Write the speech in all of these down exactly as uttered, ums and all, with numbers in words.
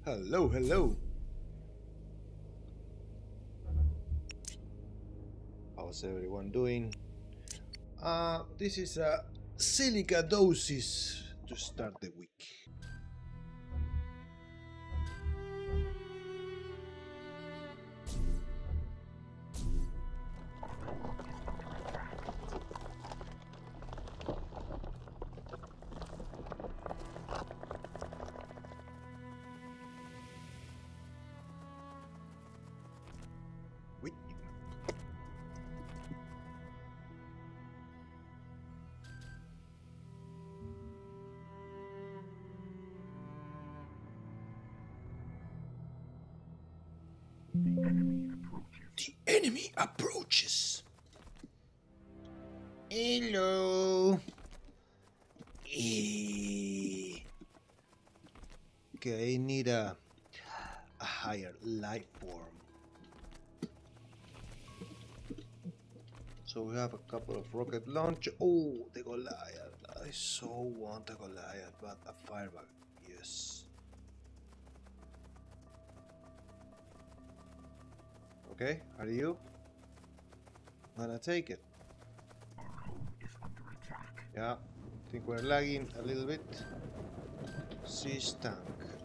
Hello, hello. How's everyone doing? Uh, this is a Silica Dosis to start the week. The enemy approaches. Hello. Eh. Okay, I need a, a higher life form. So we have a couple of rocket launch. Oh, the Goliath. I so want a Goliath, but a firebug. Yes. Okay, are you gonna take it? Our home is under attack. Yeah, I think we're lagging a little bit. Siege tank.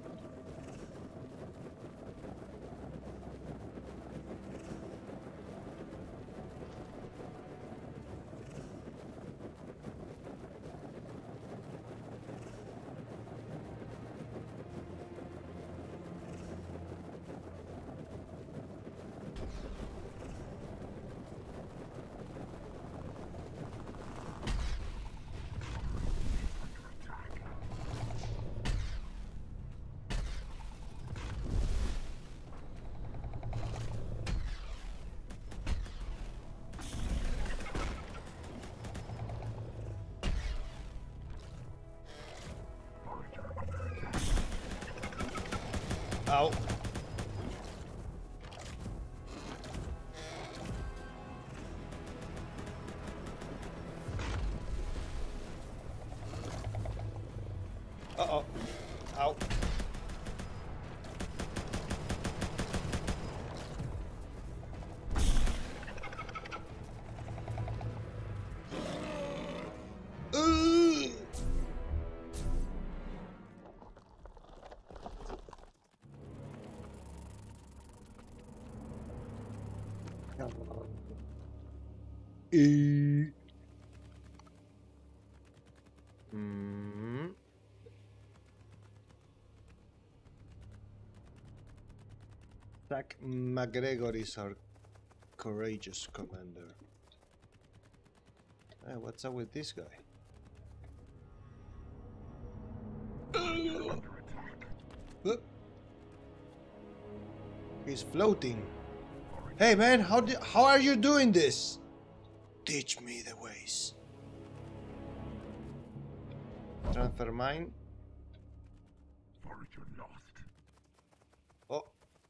Ow. Uh-oh. Ow. Ooh. E. Hmm. Zach McGregor is our courageous commander. Hey, what's up with this guy? Look. He's floating. Hey man, how do, how are you doing this? Teach me the ways. Transfer mine. Forager lost. Oh.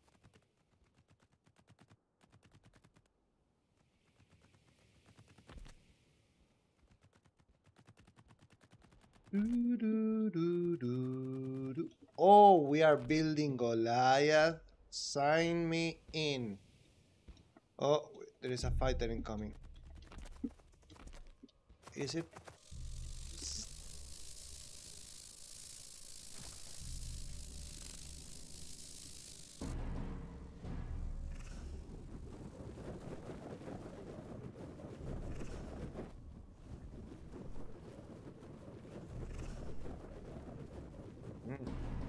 Do, do, do, do, do. Oh, we are building Goliath. Sign me in. Oh, there is a fighter incoming. Is it? Mm.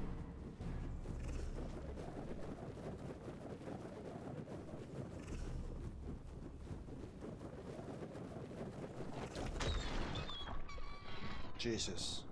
Jesus.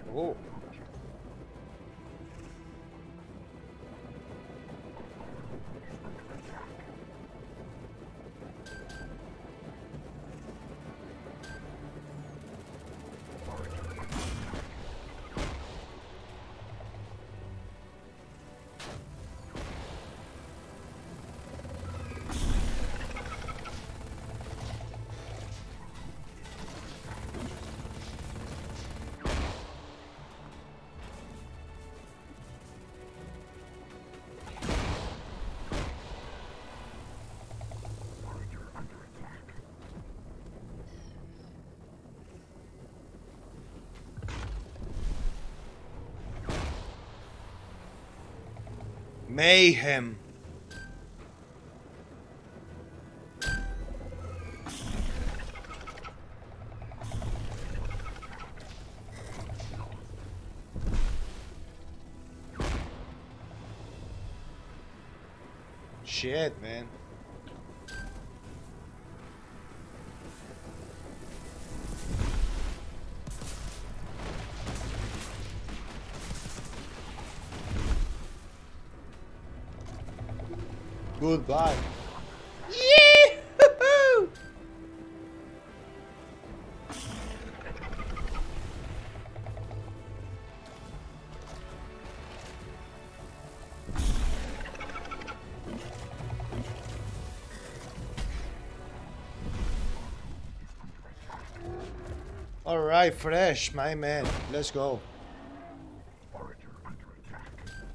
Oh, mayhem. Shit, man. Goodbye. Yee-hoo-hoo! All right, fresh, my man. Let's go. Forager under attack.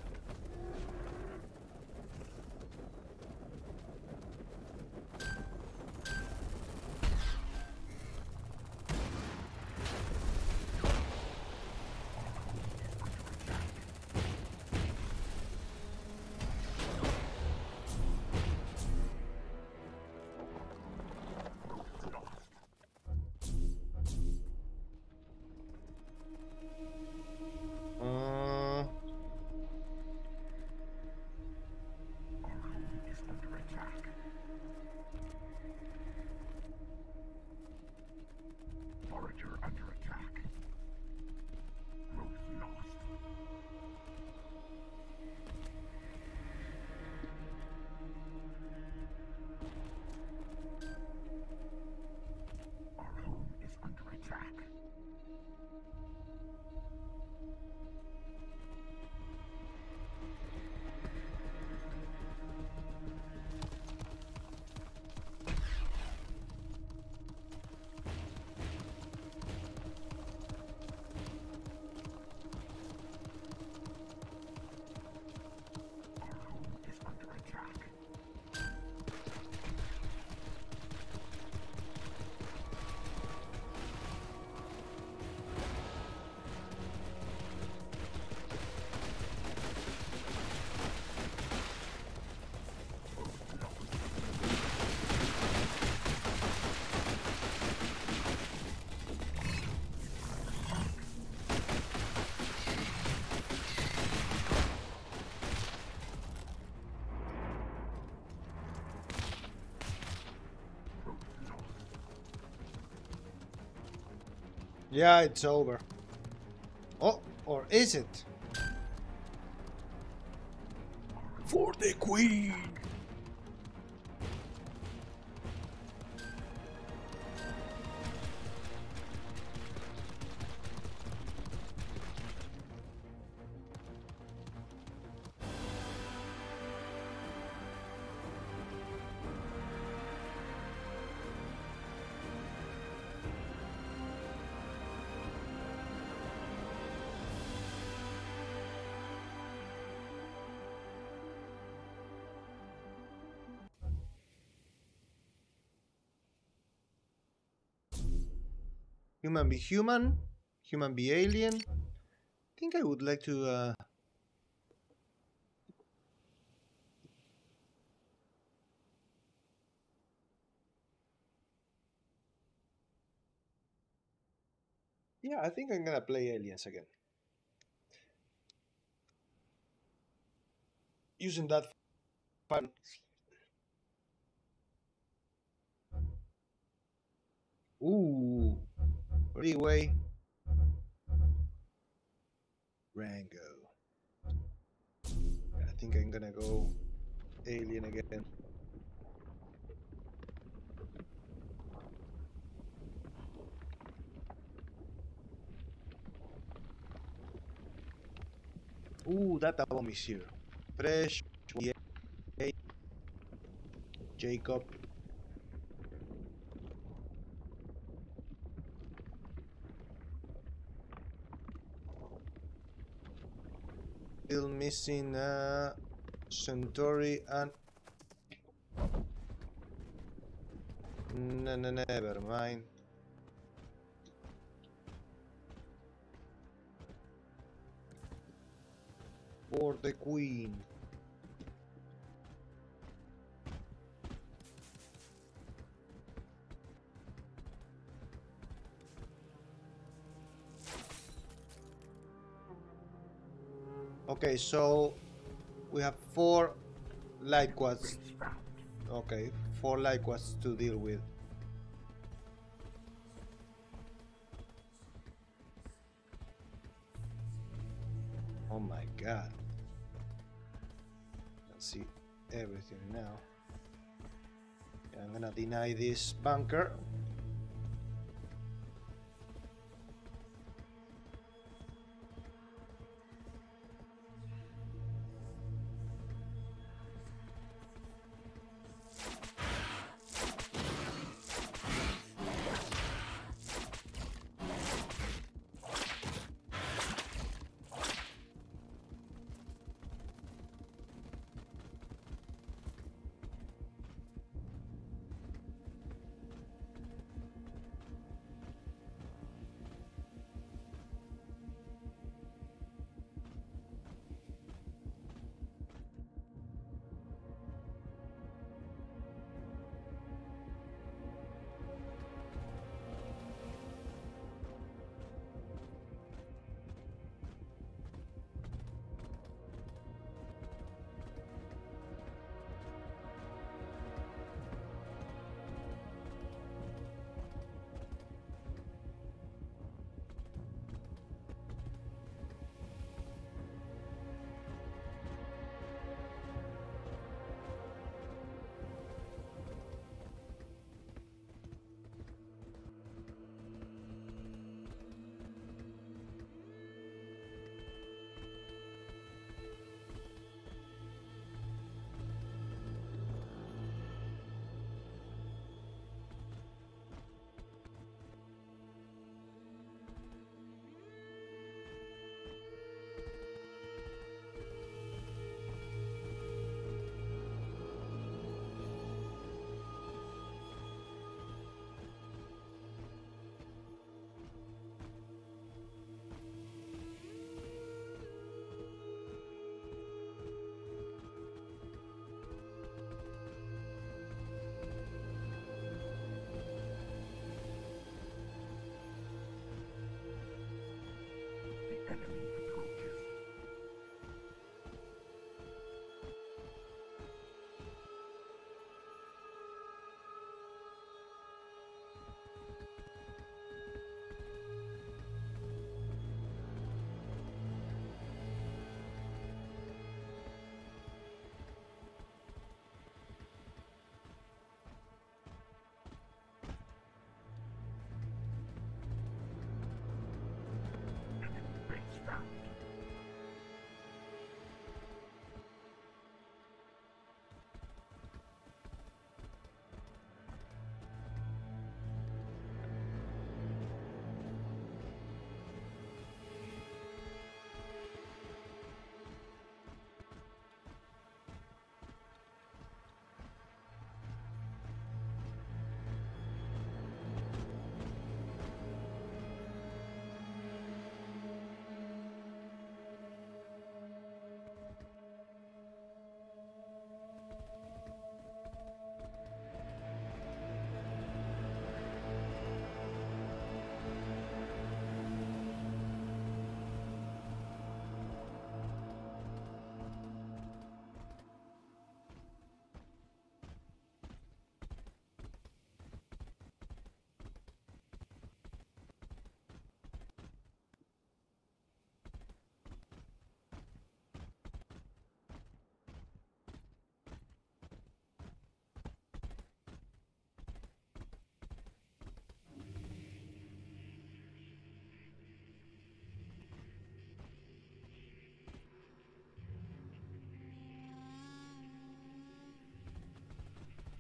Uh, Our home is under attack. Forager under attack. Road lost. Our home is under attack. Our home is under attack. yeah, it's over. Oh, or is it? For the queen. Human be human, human be alien. I think I would like to. Uh... Yeah, I think I'm gonna play aliens again. Using that fun. Ooh, freeway. Rango. I think I'm gonna go alien again. Ooh, that bomb is here. Fresh. Yay. Jacob. Still missing uh, Centauri and... No, no, never mind. For the Queen. Okay, so we have four light quads. Bridge found. Okay, four light quads to deal with. Oh my god. Let's see everything now. I'm gonna deny this bunker.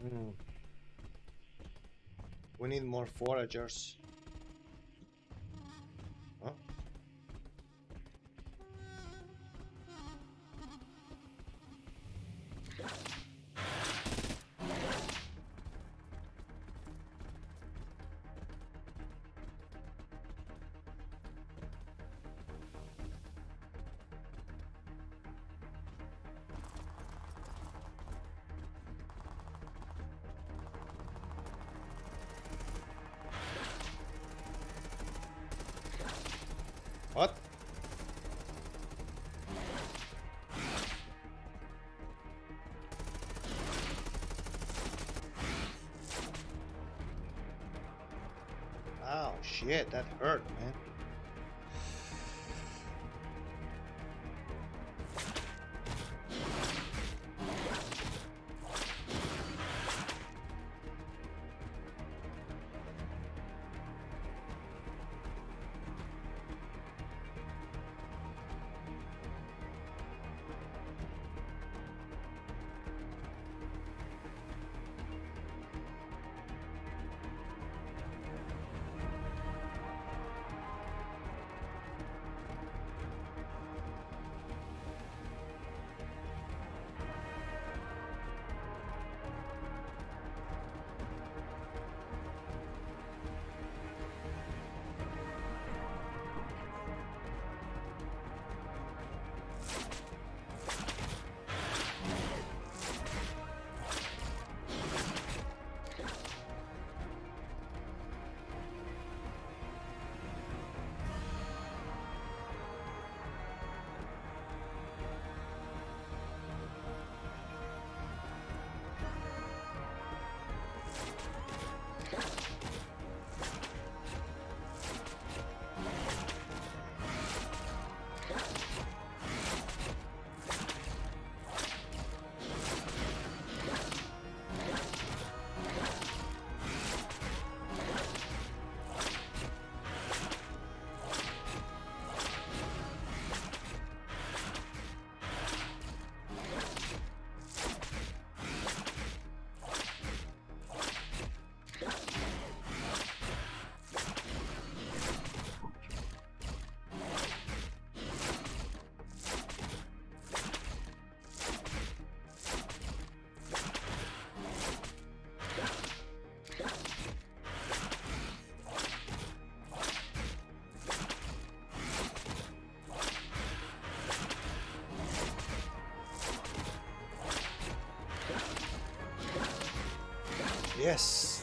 Hmm. We need more foragers. Huh? What? Oh shit, that hurt, man. Yes.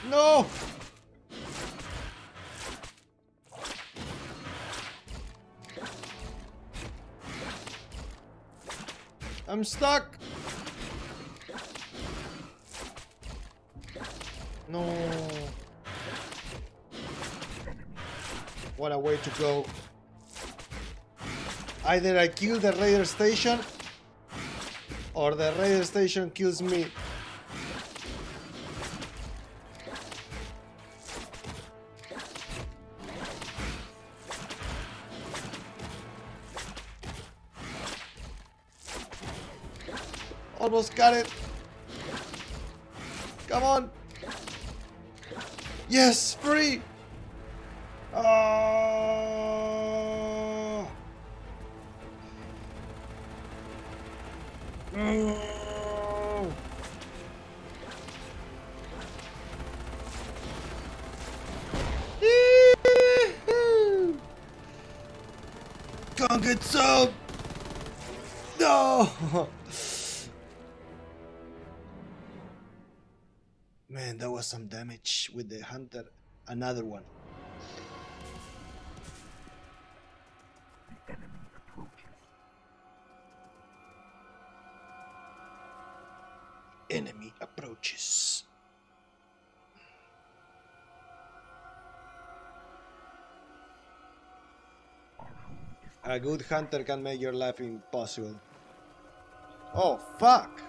No! I'm stuck! No! What a way to go. Either I kill the radar station or the radar station kills me. Almost got it. Come on. Yes, free. Oh. Oh. Can't get some. No. Man, that was some damage with the hunter. Another one. The enemy approaches. Enemy approaches. A good hunter can make your life impossible. Oh, fuck!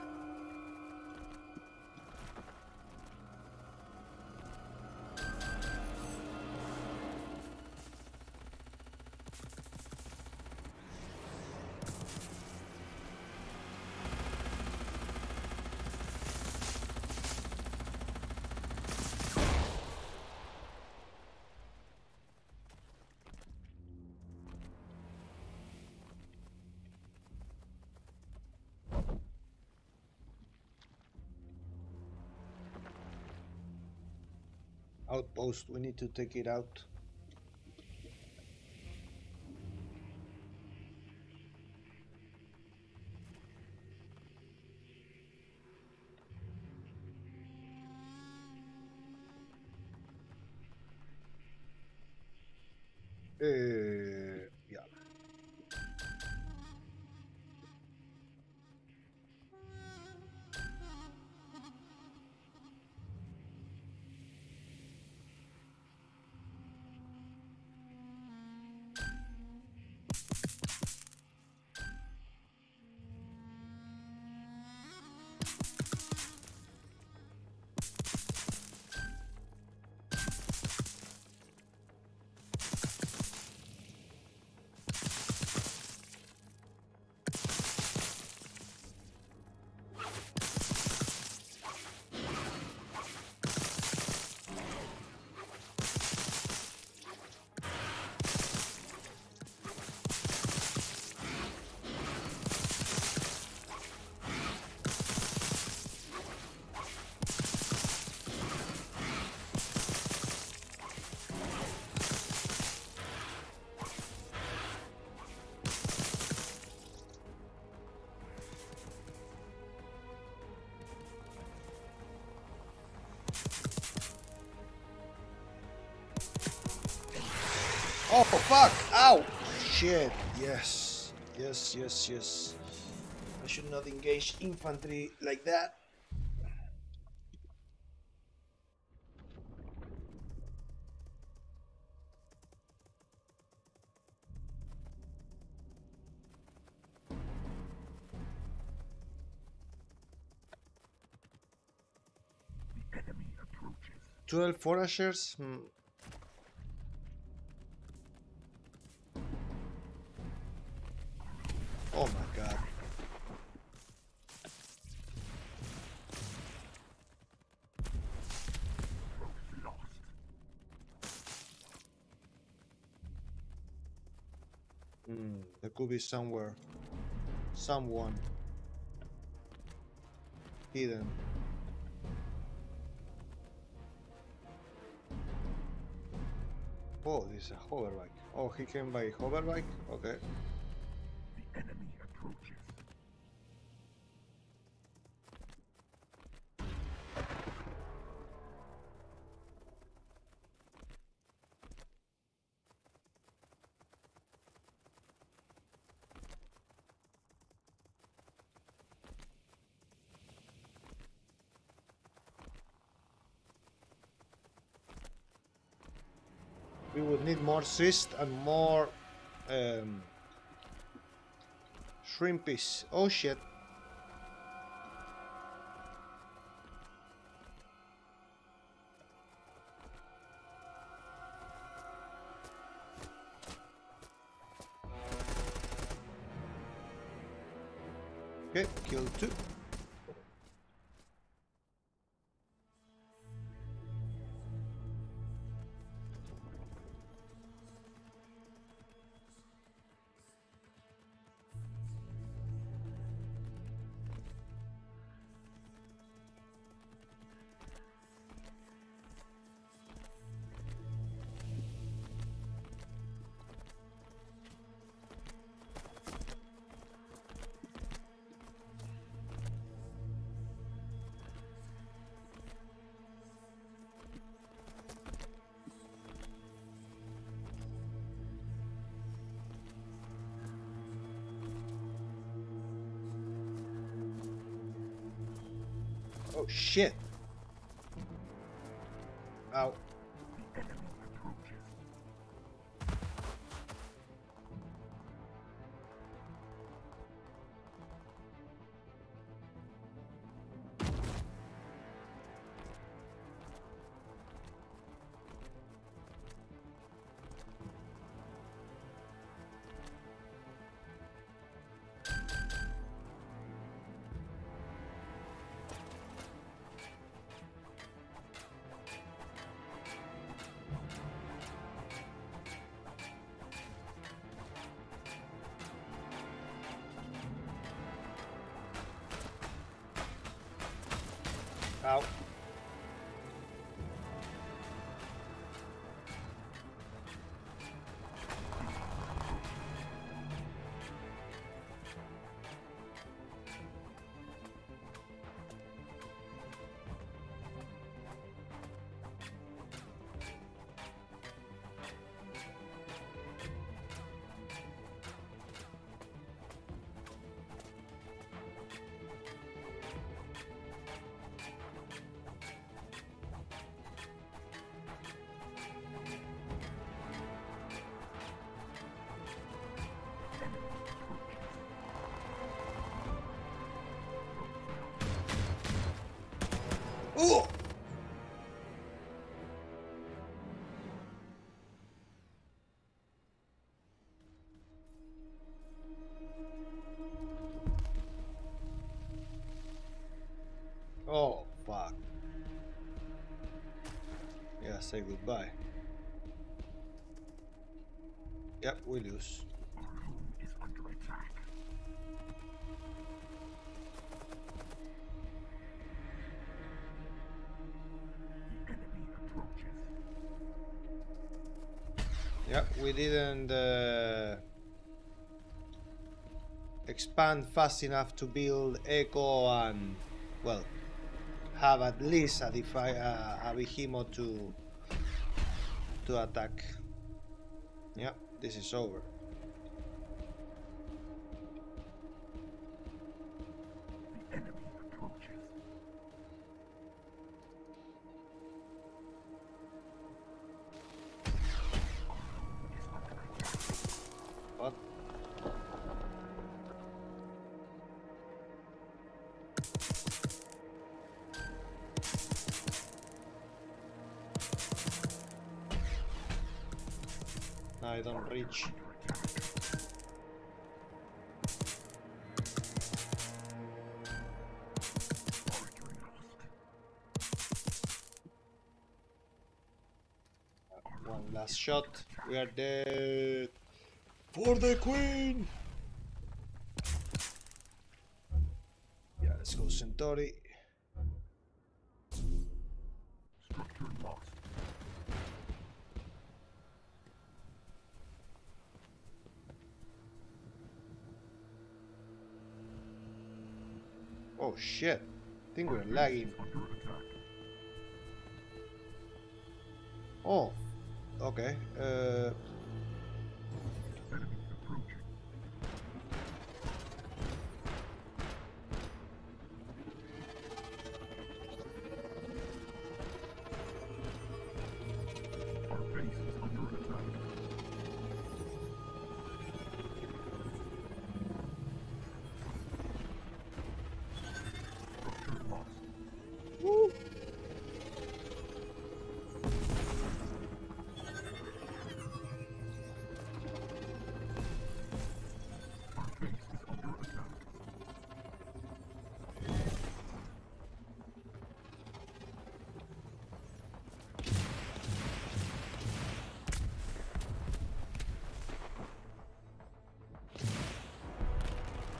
Outpost, we need to take it out. Uh, yeah. Oh, fuck! Ow! Shit, yes. Yes, yes, yes. I should not engage infantry like that. The enemy approaches. twelve foragers? Hmm. Oh my god. Lost. Hmm. There could be somewhere. Someone. Hidden. Oh, this is a hoverbike. Oh, he came by hoverbike? Okay. The enemy approaches. We would need more cyst and more um, shrimpies. Oh shit. Okay, kill two. Oh shit. Ow. The enemy approaches. Ow. Ooh! Oh, fuck. Yeah, say goodbye. Yep, we lose. Our home is under attack. The enemy approaches. Yep, we didn't uh, expand fast enough to build Echo and, well, have at least a, defi uh, a behemoth to to attack. Yep, this is over. The enemy approaches. Our home is under attack. What? No, I don't reach. Under attack. Artillery lost. One last shot. We are dead. For the queen! Yeah, let's go Centauri. Structure lost. Oh shit. I think we're lagging. Under attack. Oh, okay. Uh, Enemy approaching. Our base is under attack.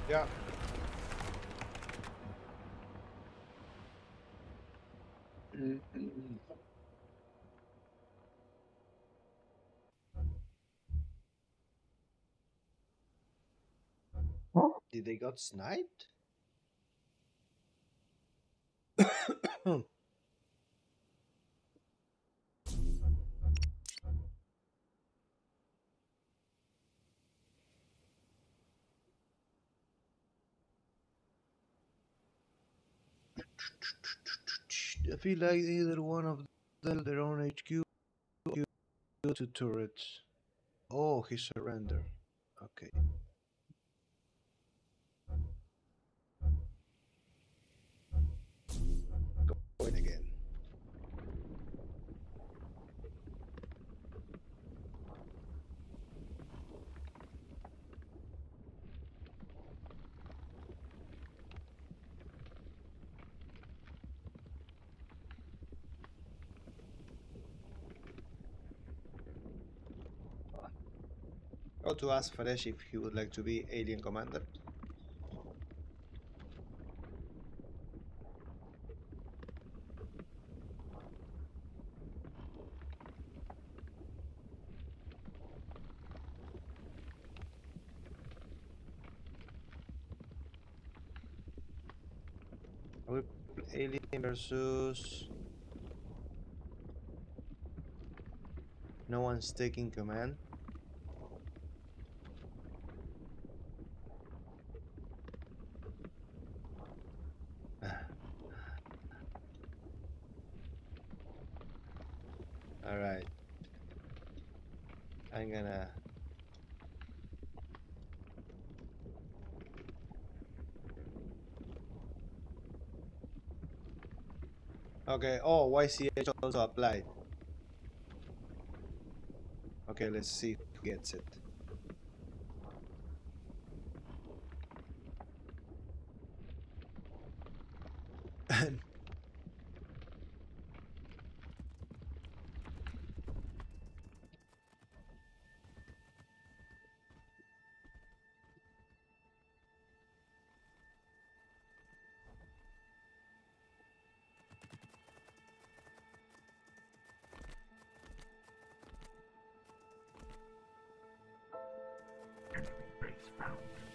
Yeah. Did they got sniped? I feel like either one of them their own H Q to turrets. Oh, he surrendered. Okay. Going again. Go to ask Faresh if he would like to be alien commander. Are we alien versus no one's taking command? All right. I'm gonna. Okay. Oh, Y C H also applied. Okay, let's see who gets it. Enemy base found.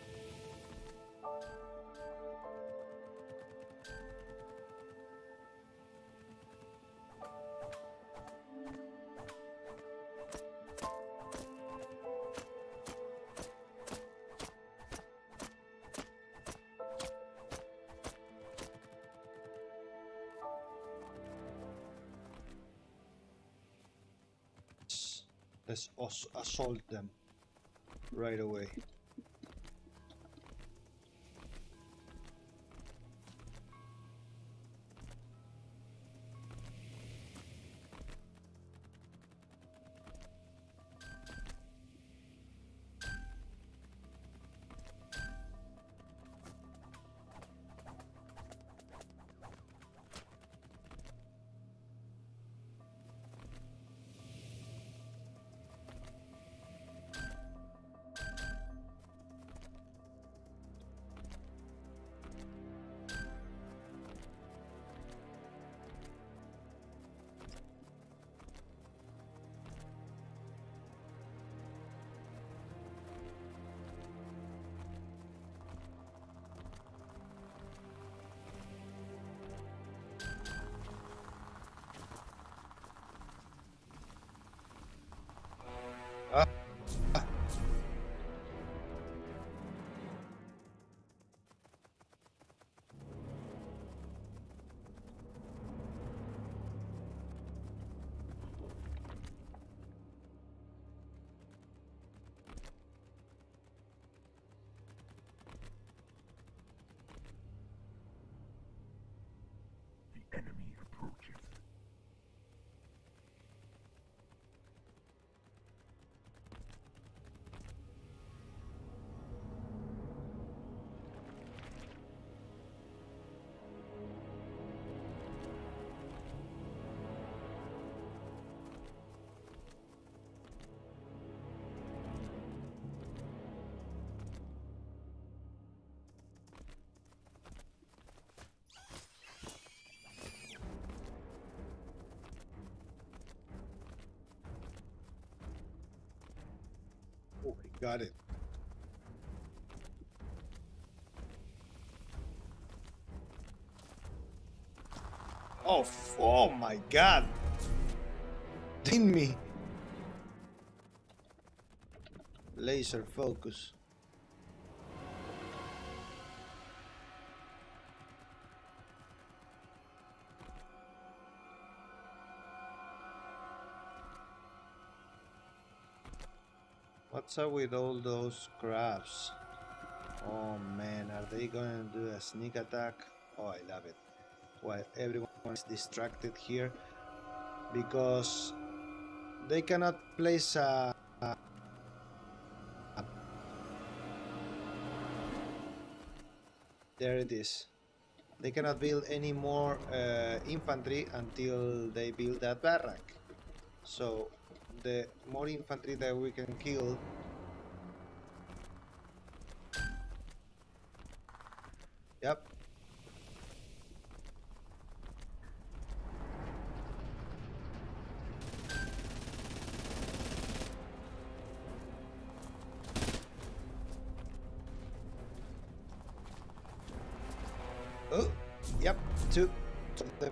Let's us assault them right away. Got it. Oh, f oh my god! Ding me! Laser focus. What's up with all those crabs? Oh man, are they going to do a sneak attack? Oh, I love it. While everyone is distracted here because they cannot place a... There it is. They cannot build any more uh, infantry until they build that barrack. So the more infantry that we can kill, yep. Oh, yep, two. two of them.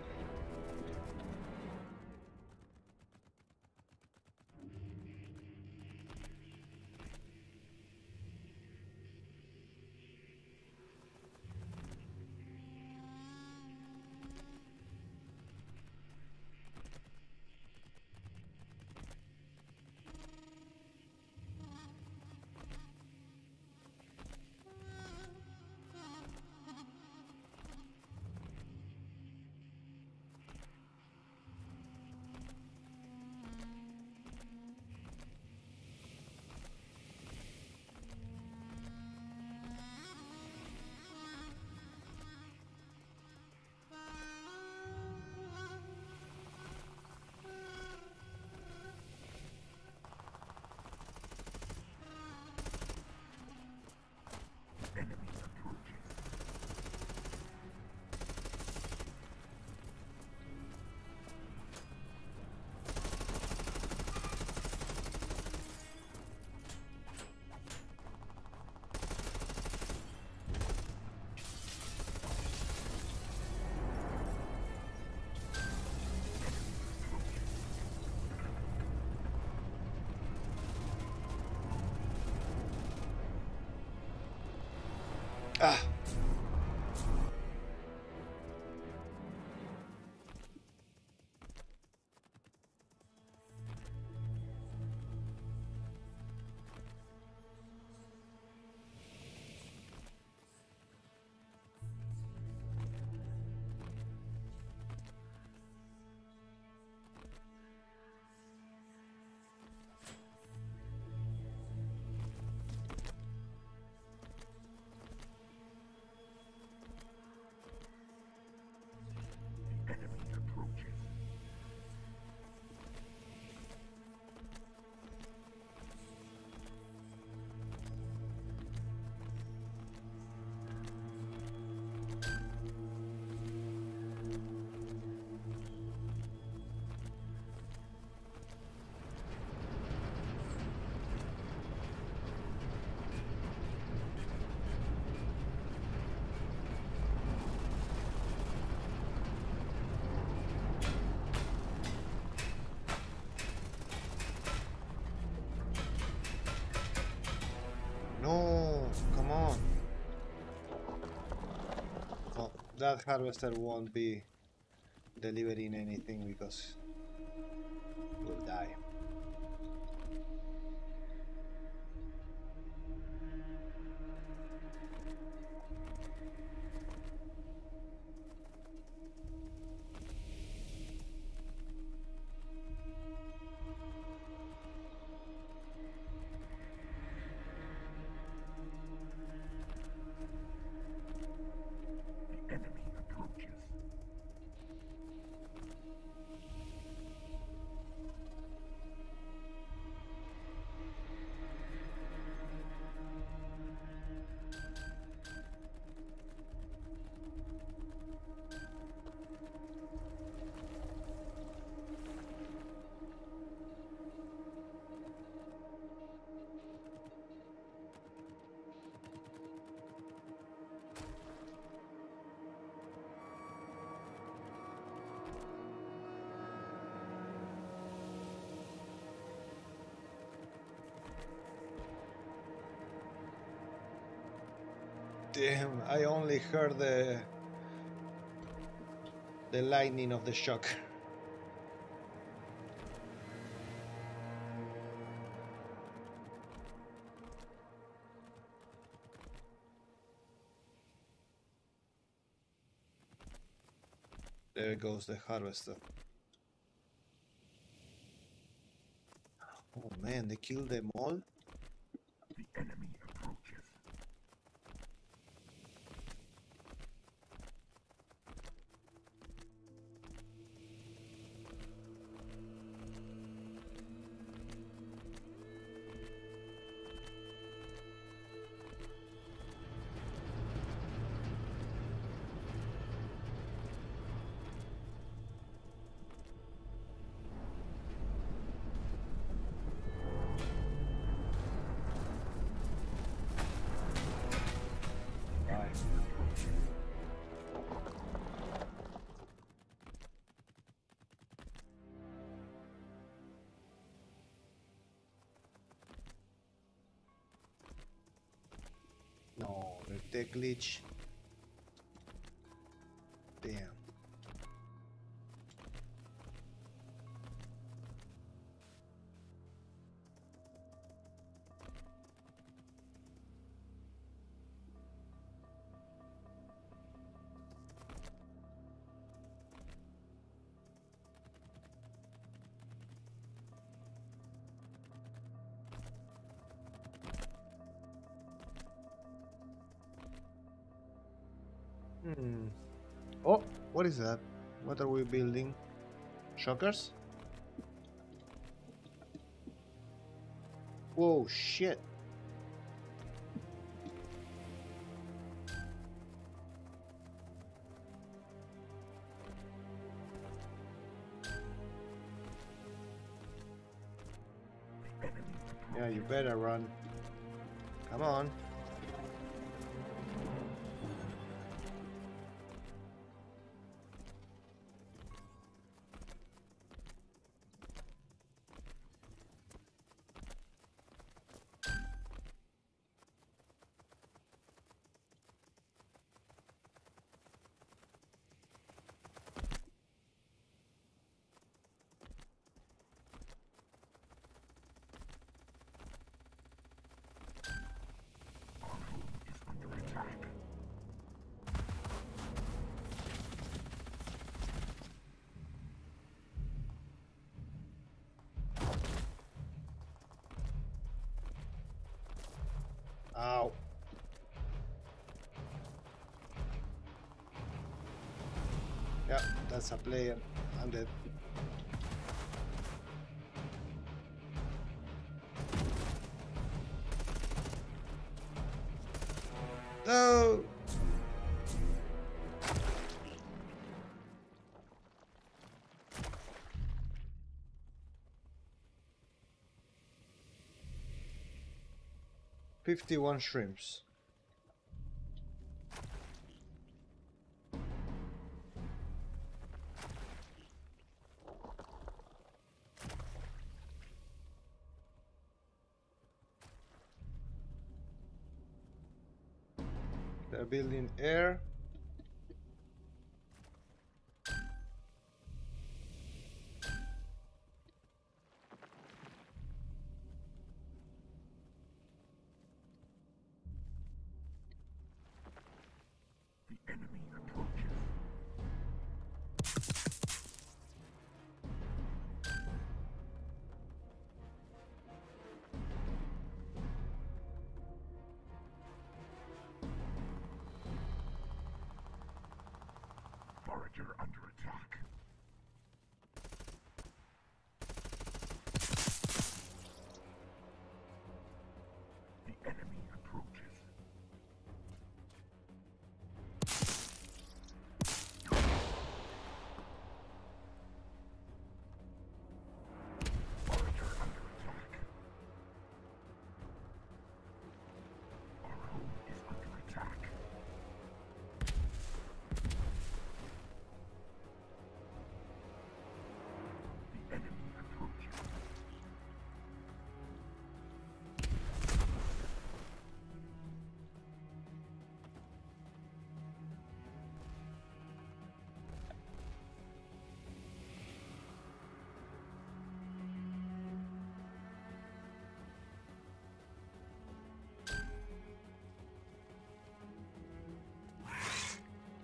Ah. No, come on. Oh, that harvester won't be delivering anything because we'll die. Damn, I only heard the the lightning of the shock. There goes the harvester. Oh man, they killed them all? The enemy approaches. No, the tech glitch. Damn. Hmm. Oh, what is that? What are we building? Shockers? Whoa, shit. Yeah, you better run. Come on. Ow. Yeah, that's a player. I'm dead. No! Fifty-one shrimps. They're building air. The enemy approaches.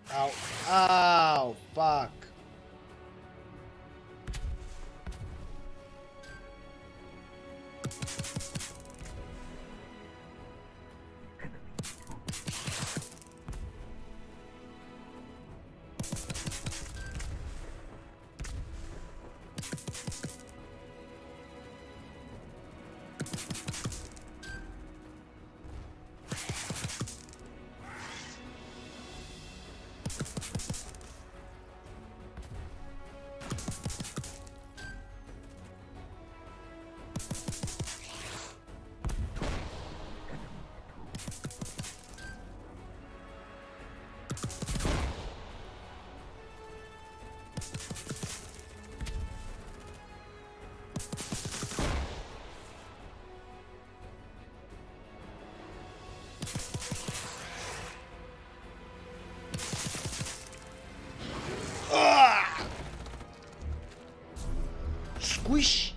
Ow. Ow, fuck. Squish!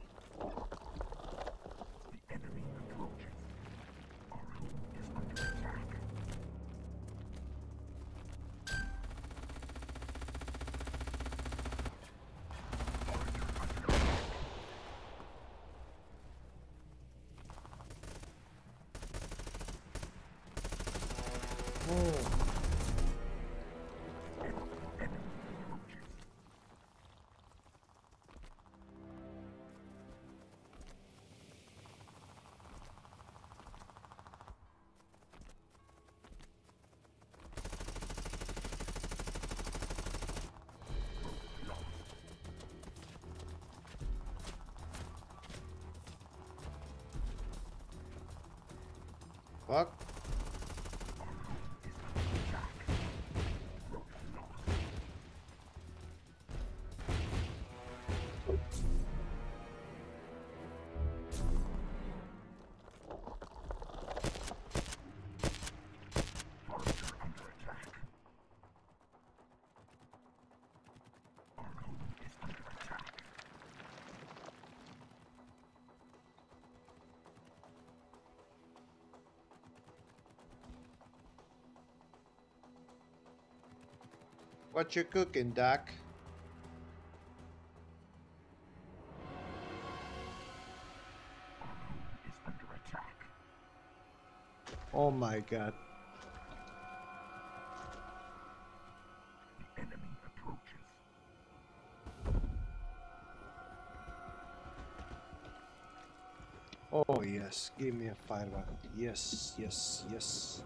The enemy approaches. Our home is under attack. Oh. Fuck. What you cooking, Doc? Is under attack. Oh my god. The enemy approaches. Oh yes, give me a fire weapon. Yes, yes, yes.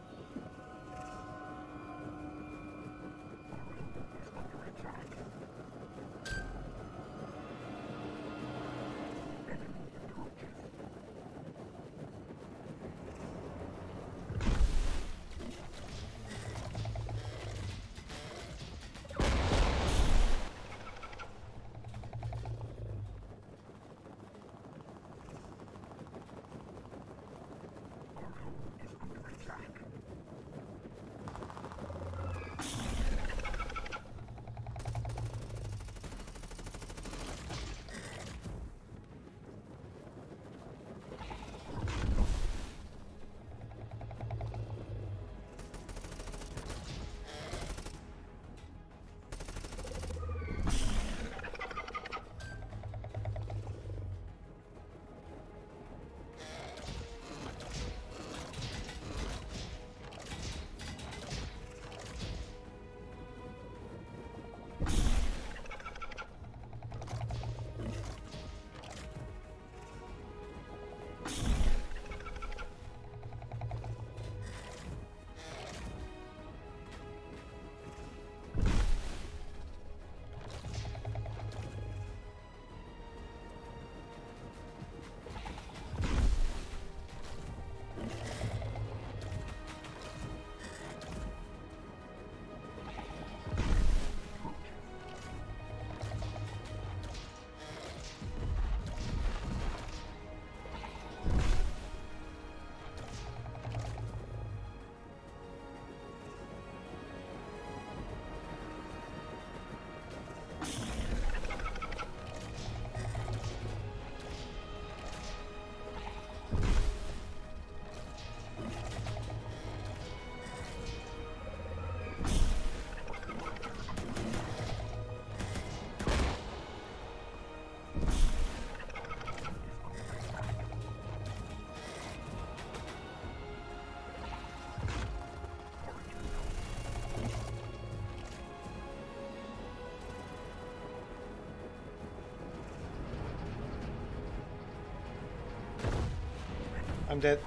I'm dead.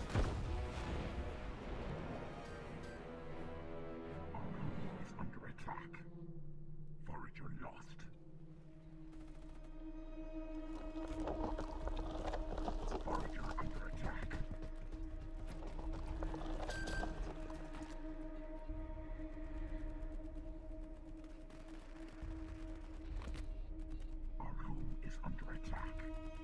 Our home is under attack. Forager lost. Forager under attack. Our home is under attack.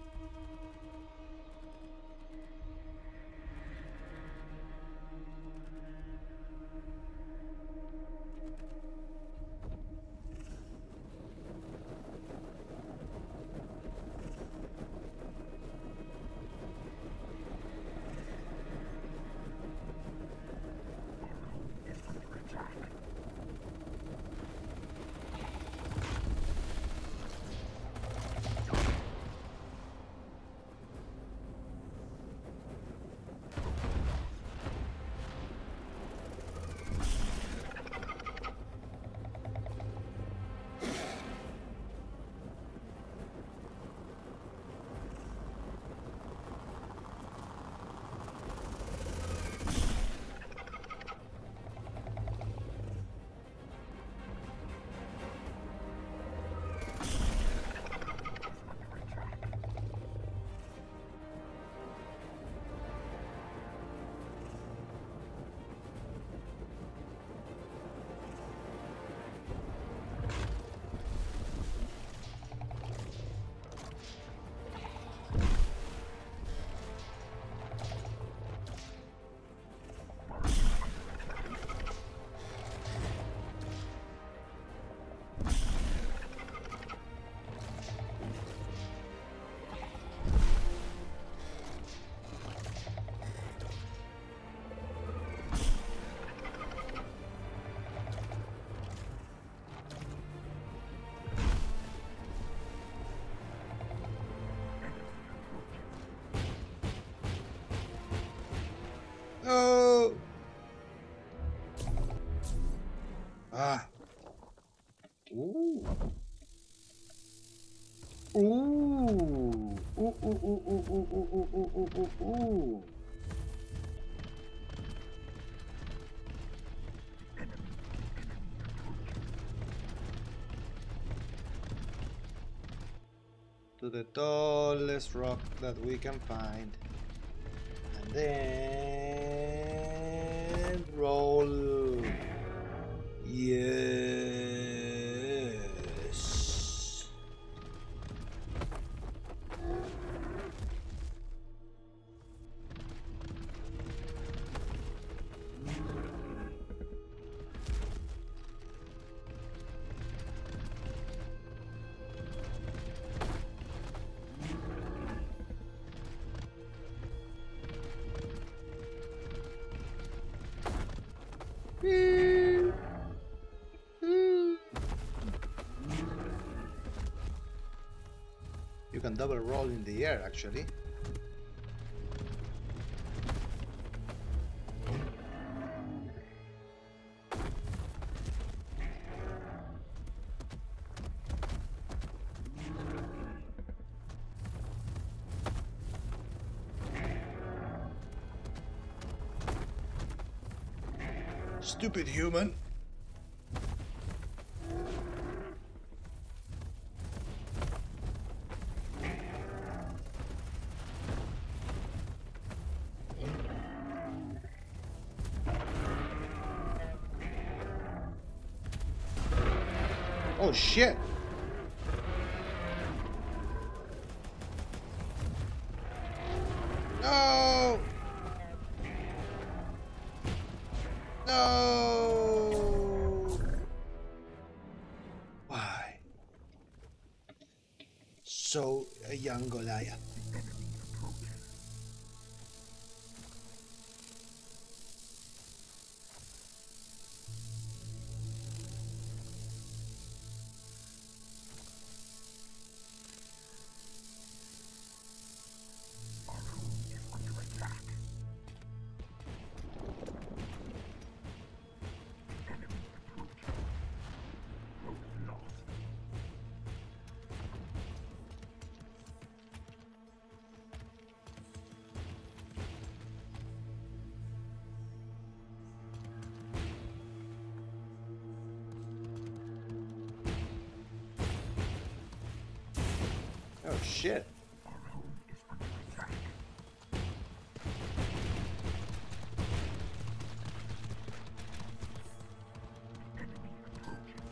Oh! Ah. Ooh. Ooh. Ooh, ooh, ooh, ooh, ooh, ooh, ooh, ooh, ooh, ooh. To the tallest rock that we can find. And then roll. Yes. You can double roll in the air, actually. Stupid human. Oh shit! No! No! Why? So a young Goliath. shit. Our home is under attack. The enemy approaches.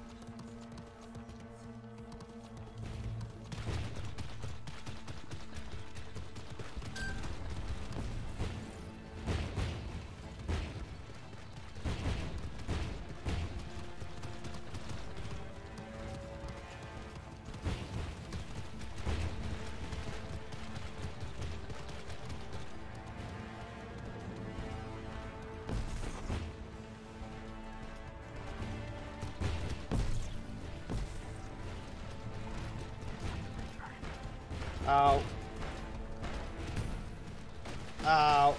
Ow. Ow.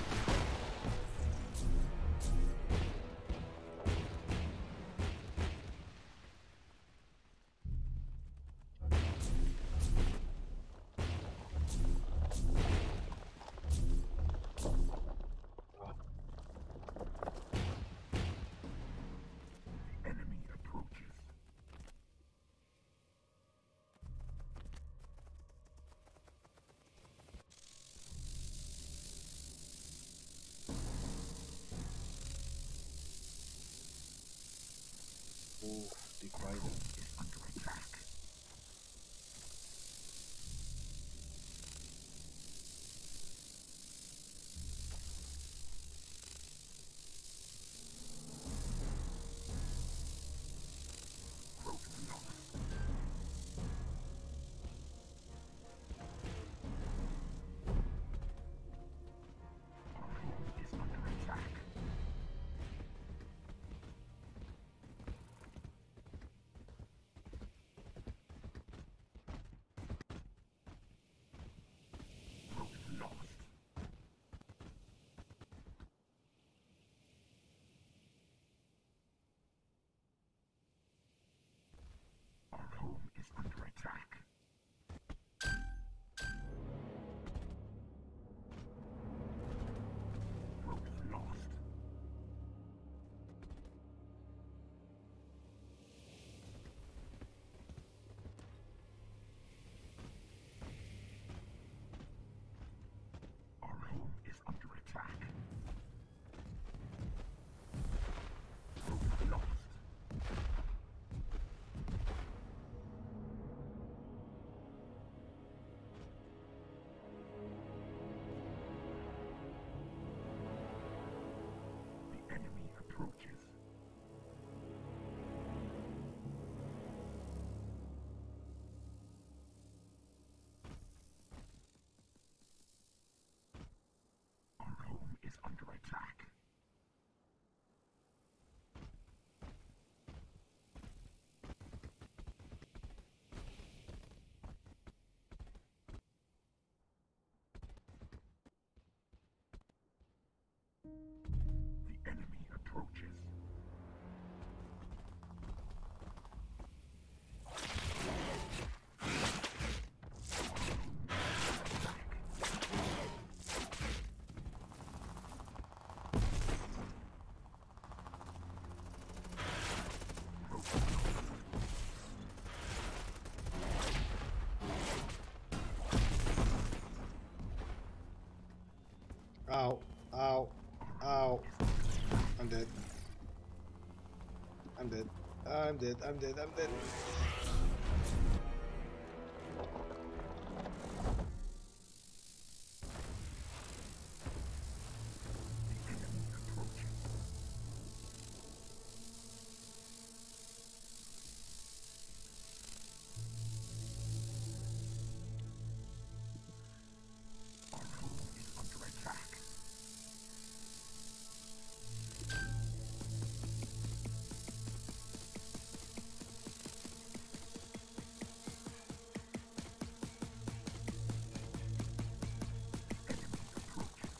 The enemy approaches. Ooh, divided. Is under attack. Growth lost. Our home is under attack. Growth lost. Our home is under attack. Growth lost. Our home is under attack. Growth lost. The enemy approaches. Our home is under attack. The enemy approaches. Ow. Ow. Ow. I'm dead. I'm dead. I'm dead. I'm dead. I'm dead. The enemy approaches. Our home is under attack. Enemy approaches.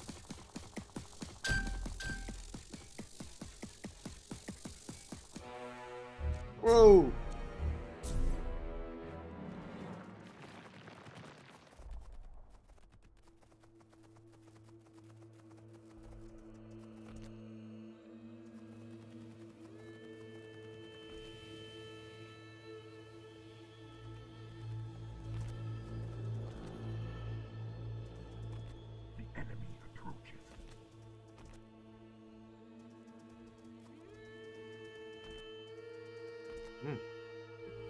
Whoa.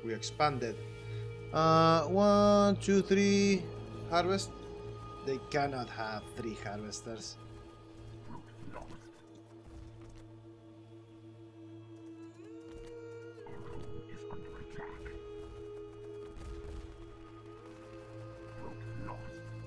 We expanded. Uh, one, two, three. Harvest. They cannot have three harvesters. Route lost. Our home is under attack. Route lost.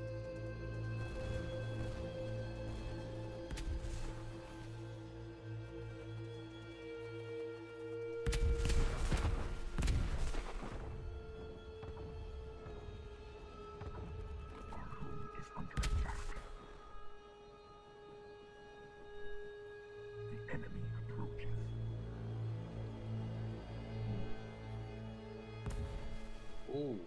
Enemy approaches. Ooh.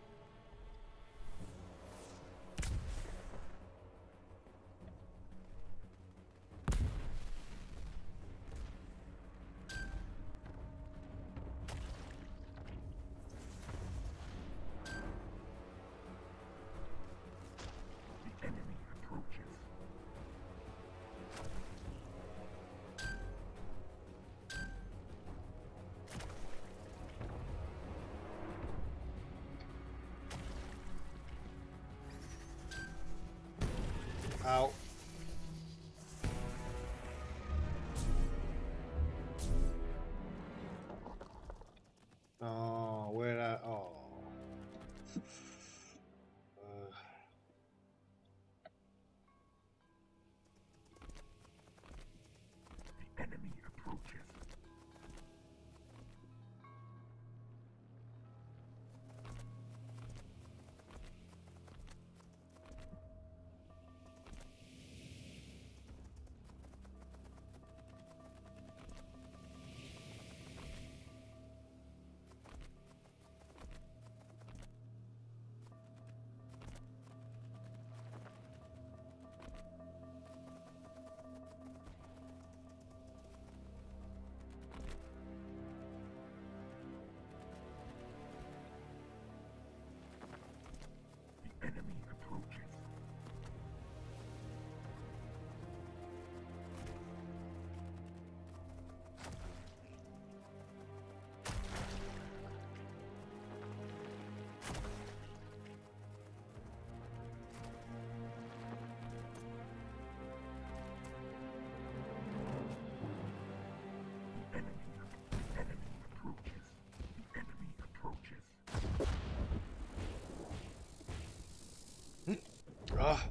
The enemy approaches. Ow. Oh, where are... Oh. Uh. The enemy approaches. The enemy approaches. The enemy, the enemy approaches. The enemy approaches. Ah.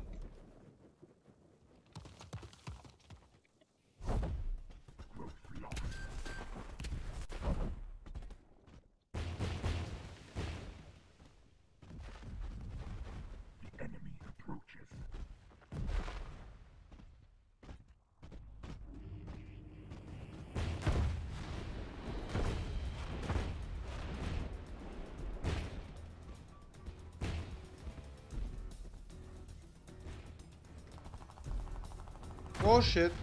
Route lost. The enemy approaches. Oh shit.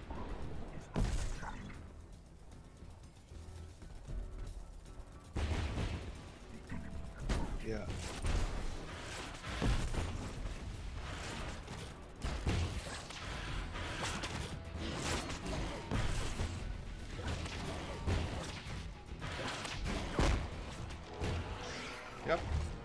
Yeah. Yep.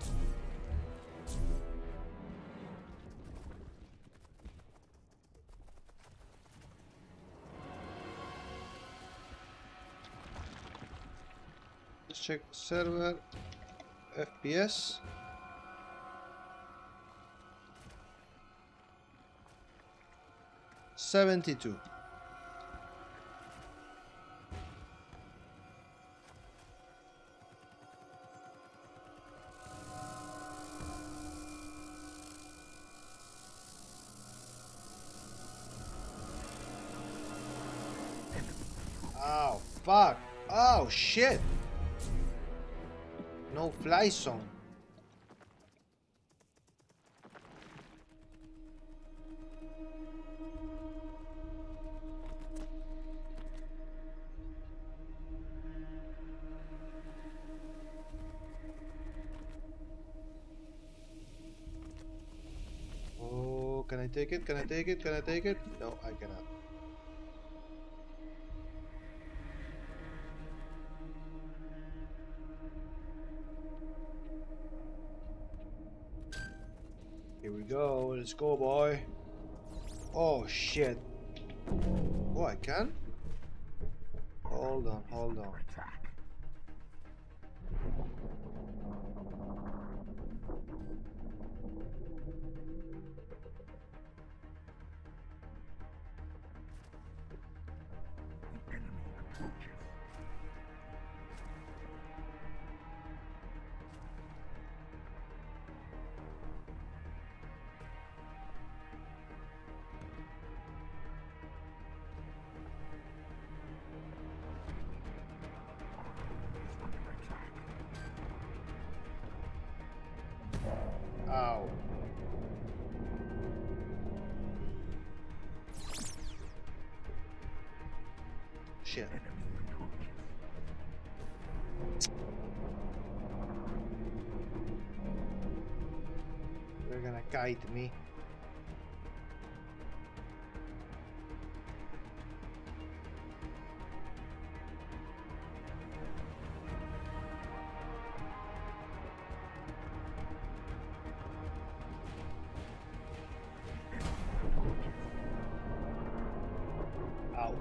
Let's check server F P S. seventy-two. Oh, fuck. Oh, shit. No fly zone. Oh, can I take it? Can I take it? Can I take it? No, I cannot. Here we go. Let's go, boy. Oh shit. Oh, I can? Hold on, hold on. Ow. Shit. They're gonna kite me. Ow.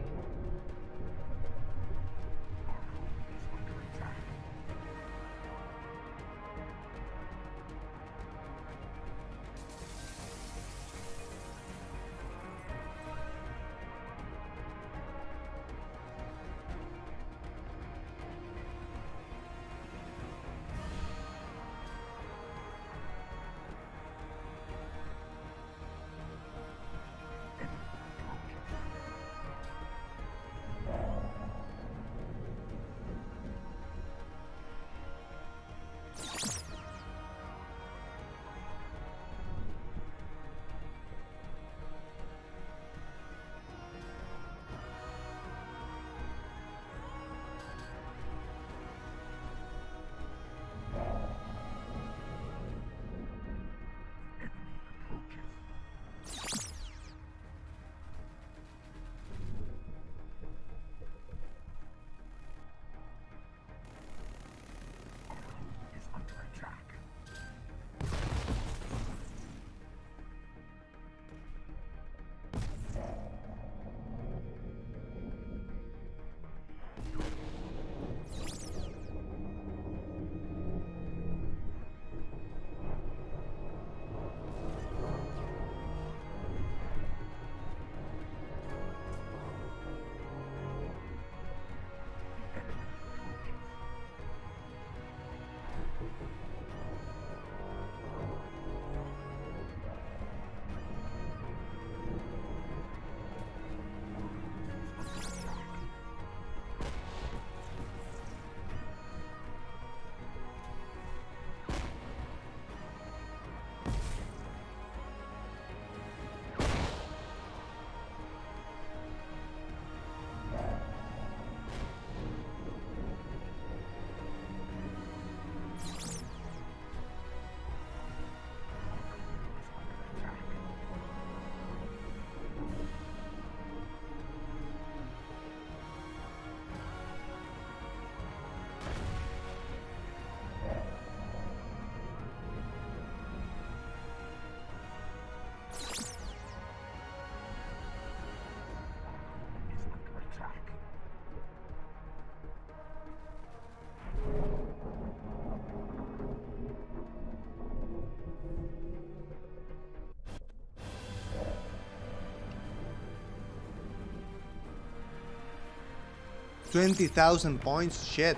twenty thousand points? Shit.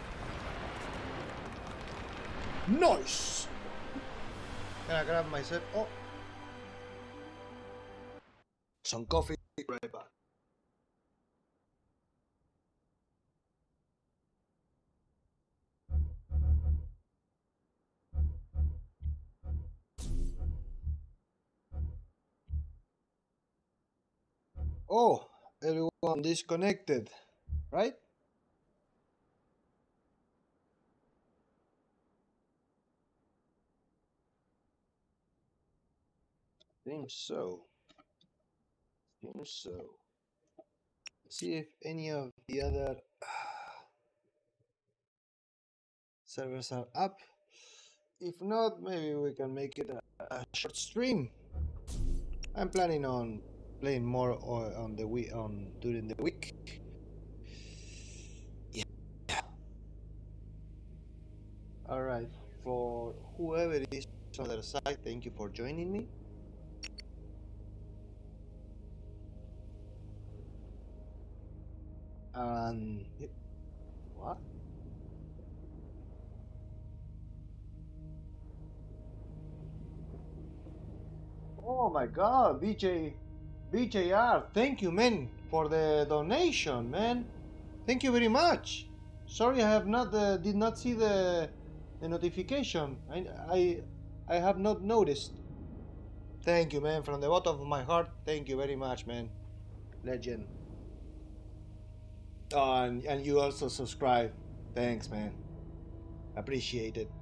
Nice! Gonna grab myself. Oh! Some coffee. Right back. Oh! Everyone disconnected. Right? Seems so. Seems so. See if any of the other servers are up. If not, maybe we can make it a, a short stream. I'm planning on playing more o- on the week on during the week. Yeah. All right. For whoever is on the other side, thank you for joining me. And what? Oh my God, B J, B J R, thank you, man, for the donation, man. Thank you very much. Sorry, I have not uh, did not see the the notification. I I I have not noticed. Thank you, man, from the bottom of my heart. Thank you very much, man. Legend. Oh, and, and you also subscribe. Thanks, man. Appreciate it.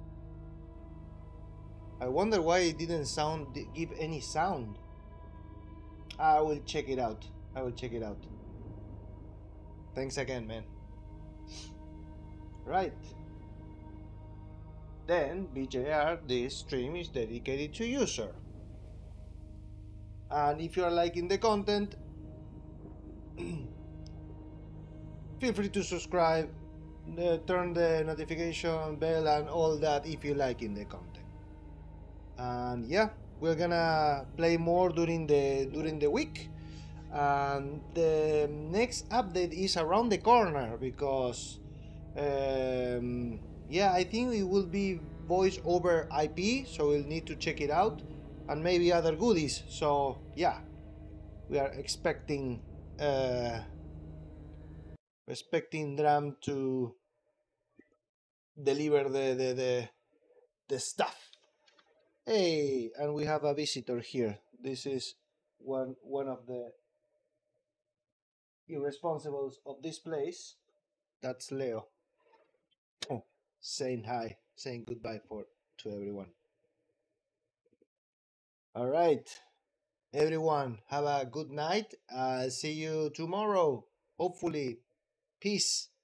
I wonder why it didn't sound give any sound. I will check it out. I will check it out. Thanks again, man. Right. Then, B J R, this stream is dedicated to you, sir. And if you are liking the content, feel free to subscribe, uh, turn the notification bell and all that if you liking the content. And yeah, we're gonna play more during the during the week. And the next update is around the corner because um, yeah, I think it will be voice over I P, so we'll need to check it out, and maybe other goodies. So yeah, we are expecting uh, expecting Dram to deliver the the the, the stuff. Hey, and we have a visitor here. This is one one of the irresponsibles of this place. That's Leo. Oh, saying hi, saying goodbye for to everyone. All right, everyone, have a good night. Uh, see you tomorrow. Hopefully, peace.